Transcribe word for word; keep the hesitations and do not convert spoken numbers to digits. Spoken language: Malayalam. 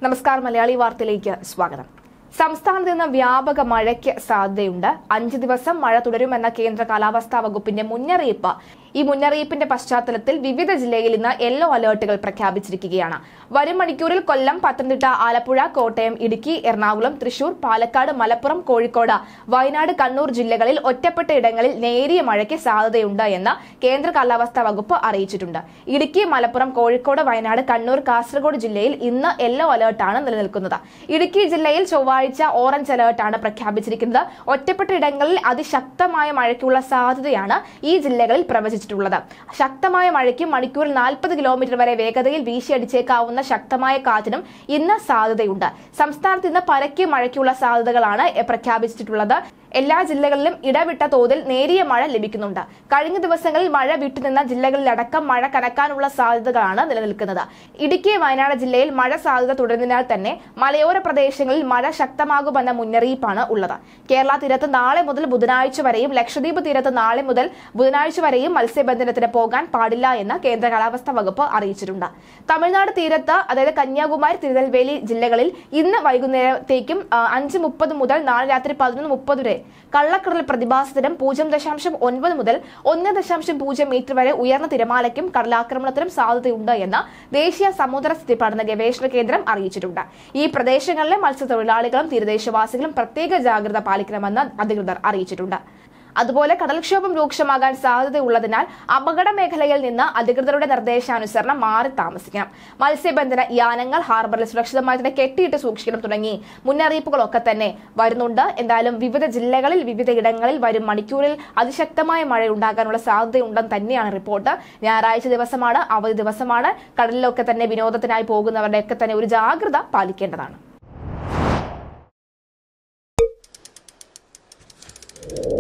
നമസ്കാരം മലയാളി വാർത്തയിലേക്ക് സ്വാഗതം. സംസ്ഥാനത്ത് നിന്ന് വ്യാപക മഴയ്ക്ക് സാധ്യതയുണ്ട്. അഞ്ച് ദിവസം മഴ തുടരുമെന്ന കേന്ദ്ര കാലാവസ്ഥാ വകുപ്പിന്റെ മുന്നറിയിപ്പ്. ഈ മുന്നറിയിപ്പിന്റെ പശ്ചാത്തലത്തിൽ വിവിധ ജില്ലയിൽ ഇന്ന് യെല്ലോ അലേർട്ടുകൾ പ്രഖ്യാപിച്ചിരിക്കുകയാണ്. വരും മണിക്കൂറിൽ കൊല്ലം, പത്തനംതിട്ട, ആലപ്പുഴ, കോട്ടയം, ഇടുക്കി, എറണാകുളം, തൃശൂർ, പാലക്കാട്, മലപ്പുറം, കോഴിക്കോട്, വയനാട്, കണ്ണൂർ ജില്ലകളിൽ ഒറ്റപ്പെട്ട ഇടങ്ങളിൽ നേരിയ മഴയ്ക്ക് സാധ്യതയുണ്ട് എന്ന് കേന്ദ്ര കാലാവസ്ഥാ വകുപ്പ് അറിയിച്ചിട്ടുണ്ട്. ഇടുക്കി, മലപ്പുറം, കോഴിക്കോട്, വയനാട്, കണ്ണൂർ, കാസർഗോഡ് ജില്ലയിൽ ഇന്ന് യെല്ലോ അലേർട്ടാണ് നിലനിൽക്കുന്നത്. ഇടുക്കി ജില്ലയിൽ ചൊവ്വാഴ്ച ഓറഞ്ച് അലേർട്ടാണ് പ്രഖ്യാപിച്ചിരിക്കുന്നത്. ഒറ്റപ്പെട്ട ഇടങ്ങളിൽ അതിശക്തമായ മഴയ്ക്കുള്ള സാധ്യതയാണ് ഈ ജില്ലകളിൽ പ്രവചിച്ചിട്ടുള്ളത്. ശക്തമായ മഴയ്ക്കും മണിക്കൂറിൽ നാൽപ്പത് കിലോമീറ്റർ വരെ വേഗതയിൽ വീശിയടിച്ചേക്കാവുന്ന ശക്തമായ കാറ്റിനും ഇന്ന് സാധ്യതയുണ്ട്. സംസ്ഥാനത്ത് ഇന്ന് പരക്കെ മഴയ്ക്കുള്ള സാധ്യതകളാണ് പ്രഖ്യാപിച്ചിട്ടുള്ളത്. എല്ലാ ജില്ലകളിലും ഇടവിട്ട തോതിൽ നേരിയ മഴ ലഭിക്കുന്നുണ്ട്. കഴിഞ്ഞ ദിവസങ്ങളിൽ മഴ വിട്ടുനിന്ന ജില്ലകളിലടക്കം മഴ കനക്കാനുള്ള സാധ്യതകളാണ് നിലനിൽക്കുന്നത്. ഇടുക്കി, വയനാട് ജില്ലയിൽ മഴ സാധ്യത തുടരുന്നതിനാൽ തന്നെ മലയോര പ്രദേശങ്ങളിൽ മഴ ശക്തമാകുമെന്ന മുന്നറിയിപ്പാണ് ഉള്ളത്. കേരള തീരത്ത് നാളെ മുതൽ ബുധനാഴ്ച വരെയും ലക്ഷദ്വീപ് തീരത്ത് നാളെ മുതൽ ബുധനാഴ്ച വരെയും മത്സ്യബന്ധനത്തിന് പോകാൻ പാടില്ല എന്ന് കേന്ദ്ര കാലാവസ്ഥാ വകുപ്പ് അറിയിച്ചിട്ടുണ്ട്. തമിഴ്നാട് തീരത്ത്, അതായത് കന്യാകുമാരി, തിരുനെൽവേലി ജില്ലകളിൽ ഇന്ന് വൈകുന്നേരത്തേക്കും അഞ്ച് മുപ്പത് മുതൽ നാളെ രാത്രി പതിനൊന്ന് മുപ്പത് വരെ കള്ളക്കടൽ പ്രതിഭാസത്തിനും പൂജ്യം ദശാംശം ഒൻപത് മുതൽ ഒന്ന് ദശാംശം പൂജ്യം മീറ്റർ വരെ ഉയർന്ന തിരമാലയ്ക്കും കടലാക്രമണത്തിനും സാധ്യതയുണ്ട് എന്ന് ദേശീയ സമുദ്ര സ്ഥിതി പഠന ഗവേഷണ കേന്ദ്രം അറിയിച്ചിട്ടുണ്ട്. ഈ പ്രദേശങ്ങളിലെ മത്സ്യത്തൊഴിലാളികളും തീരദേശവാസികളും പ്രത്യേക ജാഗ്രത പാലിക്കണമെന്ന് അധികൃതർ അറിയിച്ചിട്ടുണ്ട്. അതുപോലെ കടൽക്ഷോഭം രൂക്ഷമാകാൻ സാധ്യതയുള്ളതിനാൽ അപകട മേഖലയിൽ നിന്ന് അധികൃതരുടെ നിർദ്ദേശാനുസരണം മാറി താമസിക്കണം. മത്സ്യബന്ധന യാനങ്ങൾ ഹാർബറിൽ സുരക്ഷിതമായി തന്നെ കെട്ടിയിട്ട് സൂക്ഷിക്കണം തുടങ്ങി മുന്നറിയിപ്പുകളൊക്കെ തന്നെ വരുന്നുണ്ട്. എന്തായാലും വിവിധ ജില്ലകളിൽ വിവിധ ഇടങ്ങളിൽ വരും മണിക്കൂറിൽ അതിശക്തമായ മഴ ഉണ്ടാകാനുള്ള സാധ്യതയുണ്ടെന്ന് തന്നെയാണ് റിപ്പോർട്ട്. ഞായറാഴ്ച ദിവസമാണ്, അവധി ദിവസമാണ്. കടലിലൊക്കെ തന്നെ വിനോദത്തിനായി പോകുന്നവരുടെയൊക്കെ തന്നെ ഒരു ജാഗ്രത പാലിക്കേണ്ടതാണ്.